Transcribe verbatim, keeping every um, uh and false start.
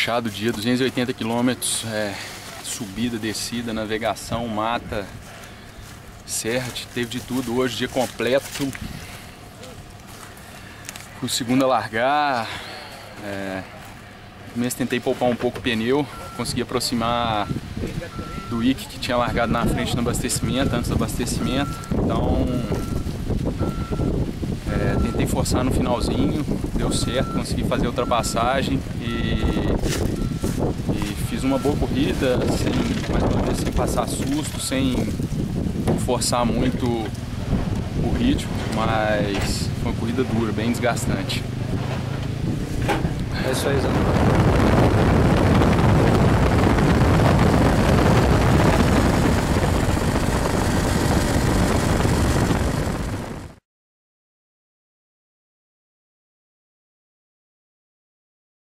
puxado o dia, duzentos e oitenta quilômetros, é, subida, descida, navegação, mata, serra, teve de tudo hoje, dia completo. Fui o segundo a largar, é, no começo tentei poupar um pouco o pneu, consegui aproximar do Ike que tinha largado na frente no abastecimento, antes do abastecimento, então é, tentei forçar no finalzinho, deu certo, consegui fazer a ultrapassagem e, e fiz uma boa corrida, sem, mais uma vez, sem passar susto, sem forçar muito o ritmo, mas foi uma corrida dura, bem desgastante. É isso aí, Zé.